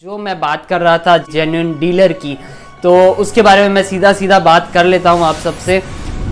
जो मैं बात कर रहा था जेन्युइन डीलर की, तो उसके बारे में मैं सीधा सीधा बात कर लेता हूं आप सबसे।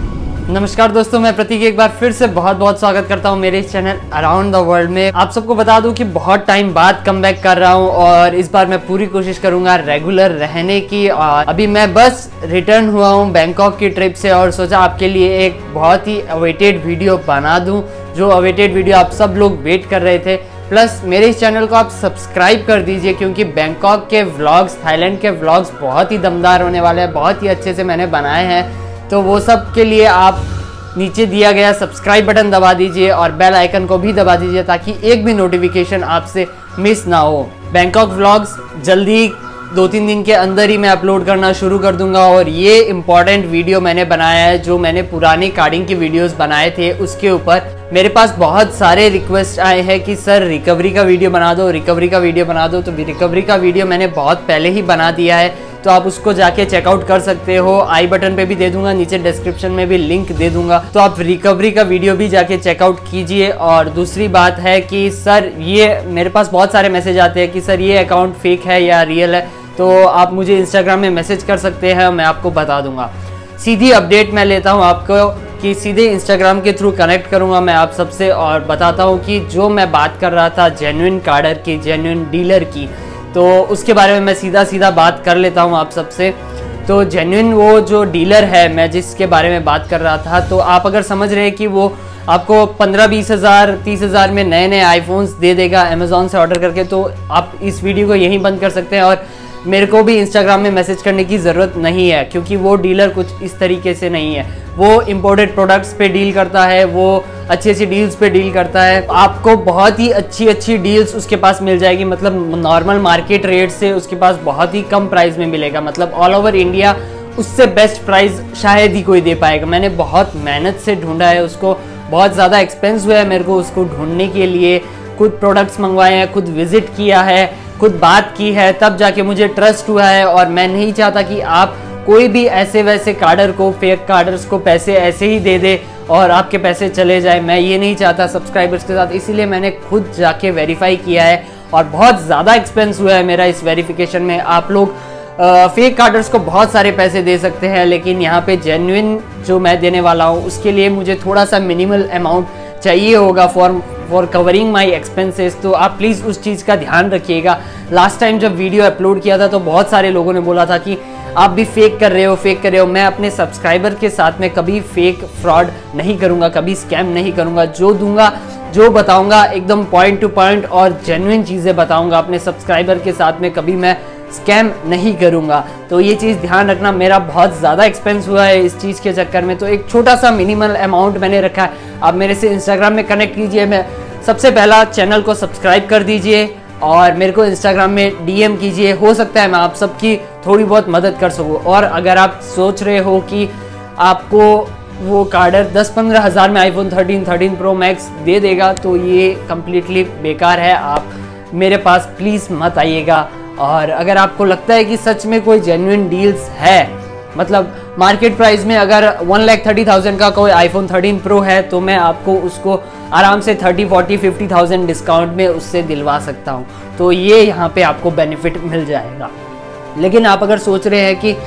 नमस्कार दोस्तों, मैं प्रतीक एक बार फिर से बहुत बहुत स्वागत करता हूं मेरे इस चैनल अराउंड द वर्ल्ड में। आप सबको बता दूं कि बहुत टाइम बाद कम बैक कर रहा हूं और इस बार मैं पूरी कोशिश करूंगा रेगुलर रहने की। और अभी मैं बस रिटर्न हुआ हूं बैंकॉक की ट्रिप से और सोचा आपके लिए एक बहुत ही अवेटेड वीडियो बना दूं, जो अवेटेड वीडियो आप सब लोग वेट कर रहे थे। प्लस मेरे इस चैनल को आप सब्सक्राइब कर दीजिए क्योंकि बैंकॉक के व्लॉग्स, थाईलैंड के व्लॉग्स बहुत ही दमदार होने वाले हैं, बहुत ही अच्छे से मैंने बनाए हैं। तो वो सब के लिए आप नीचे दिया गया सब्सक्राइब बटन दबा दीजिए और बेल आइकन को भी दबा दीजिए ताकि एक भी नोटिफिकेशन आपसे मिस ना हो। बैंकॉक व्लॉग्स जल्दी 2-3 दिन के अंदर ही मैं अपलोड करना शुरू कर दूंगा। और ये इम्पॉर्टेंट वीडियो मैंने बनाया है जो मैंने पुरानी कार्डिंग की वीडियोस बनाए थे उसके ऊपर। मेरे पास बहुत सारे रिक्वेस्ट आए हैं कि सर रिकवरी का वीडियो बना दो, रिकवरी का वीडियो बना दो। तो रिकवरी का वीडियो मैंने बहुत पहले ही बना दिया है, तो आप उसको जाके चेकआउट कर सकते हो। आई बटन पे भी दे दूंगा, नीचे डिस्क्रिप्शन में भी लिंक दे दूंगा, तो आप रिकवरी का वीडियो भी जाके चेकआउट कीजिए। और दूसरी बात है कि सर ये मेरे पास बहुत सारे मैसेज आते हैं कि सर ये अकाउंट फेक है या रियल है, तो आप मुझे इंस्टाग्राम में मैसेज कर सकते हैं, मैं आपको बता दूंगा। सीधी अपडेट मैं लेता हूं आपको कि सीधे इंस्टाग्राम के थ्रू कनेक्ट करूंगा मैं आप सबसे और बताता हूं कि जो मैं बात कर रहा था जेन्युइन कार्डर की, जेन्युइन डीलर की, तो उसके बारे में मैं सीधा सीधा बात कर लेता हूं आप सबसे। तो जेन्युइन वो जो डीलर है मैं जिसके बारे में बात कर रहा था, तो आप अगर समझ रहे हैं कि वो आपको 15-20 हज़ार 30 हज़ार में नए नए आईफोन्स दे देगा अमेज़ॉन से ऑर्डर करके, तो आप इस वीडियो को यहीं बंद कर सकते हैं और मेरे को भी इंस्टाग्राम में मैसेज करने की ज़रूरत नहीं है क्योंकि वो डीलर कुछ इस तरीके से नहीं है। वो इम्पोर्टेड प्रोडक्ट्स पे डील करता है, वो अच्छी अच्छी डील्स पे डील करता है। आपको बहुत ही अच्छी अच्छी डील्स उसके पास मिल जाएगी, मतलब नॉर्मल मार्केट रेट से उसके पास बहुत ही कम प्राइस में मिलेगा। मतलब ऑल ओवर इंडिया उससे बेस्ट प्राइस शायद ही कोई दे पाएगा। मैंने बहुत मेहनत से ढूंढा है उसको, बहुत ज़्यादा एक्सपेंस हुआ है मेरे को उसको ढूंढने के लिए। खुद प्रोडक्ट्स मंगवाए हैं, खुद विजिट किया है, खुद बात की है, तब जाके मुझे ट्रस्ट हुआ है। और मैं नहीं चाहता कि आप कोई भी ऐसे वैसे कार्डर को, फेक कार्डर्स को पैसे ऐसे ही दे दे और आपके पैसे चले जाए। मैं ये नहीं चाहता सब्सक्राइबर्स के साथ, इसीलिए मैंने खुद जाके वेरीफाई किया है और बहुत ज़्यादा एक्सपेंस हुआ है मेरा इस वेरिफिकेशन में। आप लोग फेक कार्डर्स को बहुत सारे पैसे दे सकते हैं, लेकिन यहाँ पे जेन्युइन जो मैं देने वाला हूँ उसके लिए मुझे थोड़ा सा मिनिमल अमाउंट चाहिए होगा फॉर कवरिंग माई एक्सपेंसेस। तो आप प्लीज़ उस चीज़ का ध्यान रखिएगा। लास्ट टाइम जब वीडियो अपलोड किया था तो बहुत सारे लोगों ने बोला था कि आप भी फेक कर रहे हो, फेक कर रहे हो। मैं अपने सब्सक्राइबर के साथ में कभी फेक फ्रॉड नहीं करूँगा, कभी स्कैम नहीं करूँगा। जो दूंगा, जो बताऊँगा एकदम पॉइंट टू पॉइंट और जेन्युइन चीज़ें बताऊँगा। अपने सब्सक्राइबर के साथ में कभी मैं स्कैम नहीं करूँगा। तो ये चीज़ ध्यान रखना। मेरा बहुत ज़्यादा एक्सपेंस हुआ है इस चीज़ के चक्कर में, तो एक छोटा सा मिनिमल अमाउंट मैंने रखा है। आप मेरे से इंस्टाग्राम में कनेक्ट कीजिए। मैं सबसे पहला चैनल को सब्सक्राइब कर दीजिए और मेरे को इंस्टाग्राम में डीएम कीजिए। हो सकता है मैं आप सबकी थोड़ी बहुत मदद कर सकूँ। और अगर आप सोच रहे हो कि आपको वो कार्डर 10-15 हज़ार में आईफोन 13 प्रो मैक्स दे देगा, तो ये कम्प्लीटली बेकार है। आप मेरे पास प्लीज़ मत आइएगा। और अगर आपको लगता है कि सच में कोई जेन्युइन डील्स है, मतलब मार्केट प्राइस में अगर 1,30,000 का कोई आईफोन 13 प्रो है, तो मैं आपको उसको आराम से 30-40-50,000 डिस्काउंट में उससे दिलवा सकता हूँ। तो ये यहाँ पे आपको बेनिफिट मिल जाएगा। लेकिन आप अगर सोच रहे हैं कि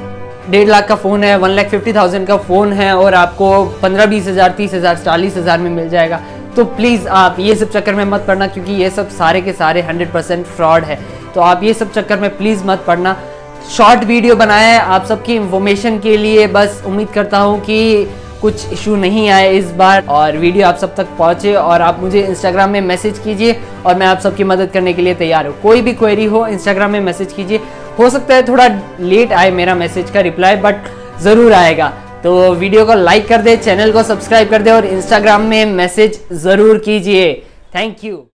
1.5 लाख का फ़ोन है, 1,50,000 का फ़ोन है और आपको 15-20 हज़ार 30 हज़ार 40 हज़ार में मिल जाएगा, तो प्लीज़ आप ये सब चक्कर में मत पड़ना क्योंकि ये सब सारे के सारे 100% फ्रॉड है। तो आप ये सब चक्कर में प्लीज़ मत पड़ना। शॉर्ट वीडियो बनाया है आप सबकी इंफॉर्मेशन के लिए, बस उम्मीद करता हूँ कि कुछ इशू नहीं आए इस बार और वीडियो आप सब तक पहुँचे। और आप मुझे इंस्टाग्राम में मैसेज कीजिए और मैं आप सबकी मदद करने के लिए तैयार हूँ। कोई भी क्वेरी हो इंस्टाग्राम में मैसेज कीजिए। हो सकता है थोड़ा लेट आए मेरा मैसेज का रिप्लाई, बट ज़रूर आएगा। तो वीडियो को लाइक कर दे, चैनल को सब्सक्राइब कर दे और इंस्टाग्राम में मैसेज ज़रूर कीजिए। Thank you.